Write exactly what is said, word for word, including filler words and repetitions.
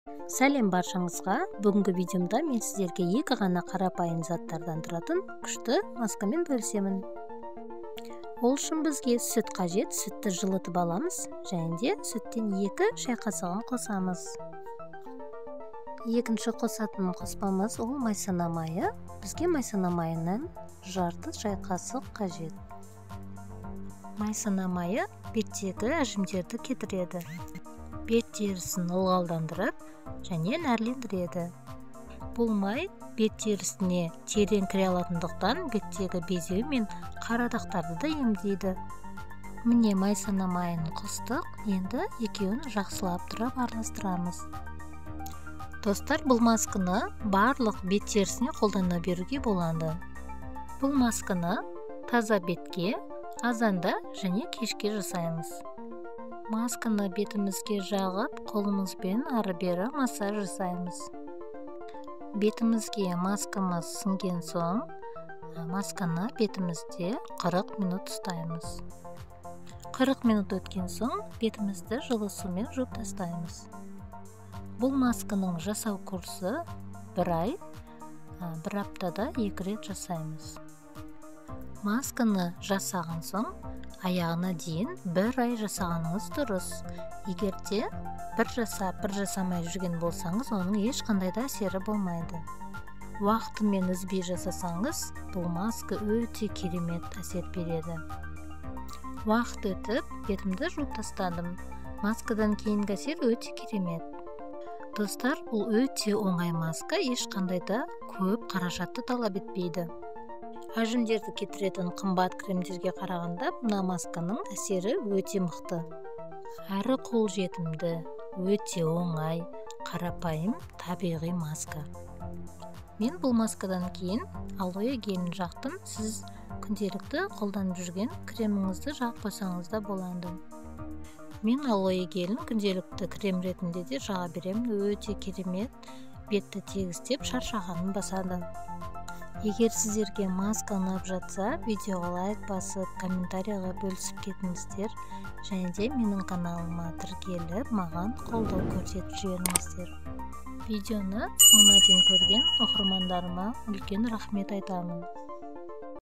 Сәлем баршаңызға. Бүгінгі видеомда мен сіздерге екі ғана қарапайым заттардан тұратын күшті маскамен бөлісемін. Ол үшін бізге сүт қажет. Сүтті жылытып аламыз және де сүттен екі шай қасығын қосамыз. Екінші қосатын қоспамыз ол майсана майы. Бізге майсана майынан жарты шай қасық қажет. Майсана майы беттегі әжімдерді кетіреді. Бет терісін ылғалдандырып және нәрлендіреді. Бұл май бет терісіне терең кіре алатындықтан беттегі безеу мен қара дақтарды да емдейді. Міне майсана майын қостық, енді екеуін жақсылап тұрып араластырамыз. Достар, бұл масканы барлық бет терісіне қолдана беруге болады. Бұл масканы таза бетке азанда және кешке жасаймыз. Масканы бетімізге жағып, қолымызбен ары-бері массаж жасаймыз. Бетімізге маскамыз сіңген соң, масканы бетімізде қырық минут ұстаймыз. қырық минут өткен соң, бетімізді жылы сумен жуып тастаймыз. Бұл масканың жасау курсы бір ай, бір аптада екі рет жасаймыз. Масканы жасаған соң, аяғына дейін бір ай жасағаныңыз дұрыс. Егер де бір жасап, бір жасамай жүрген болсаңыз, оның ешқандай да әсері болмайды. Уақытымен үзбей жасасаңыз, бұл маска өте керемет әсер береді. Уақыт өтіп, бетімді жуып тастадым. Маскадан кейінгі әсер өте керемет. Достар, бұл өте оңай маска, ешқандай да көп қаражатты талап етпейді. Әжімдерді кетіретін қымбат кремдерге қарағанда мына масканың әсері өте мықты. Әрі қолжетімді, өте оңай, қарапайым, табиғи маска. Мен бұл маскадан кейін алоэ гелін жақтым. Сіз күнделікті қолданып жүрген креміңізді жағып қойсаңыз да болады. Мен алоэ гелін күнделікті крем ретінде де жаға беремін. Өте керемет, бетті тегістеп шаршағанын басады. Егер сіздерге маска ұнап жатса, видеоға лайк басып, комментарияға бөлісіп кетіңіздер, және де менің каналыма тіркеліп, маған қолдау көрсетіп жіберіңіздер. Видеоны соңына дейін көрген оқырмандарыма үлкен рахмет айтамын.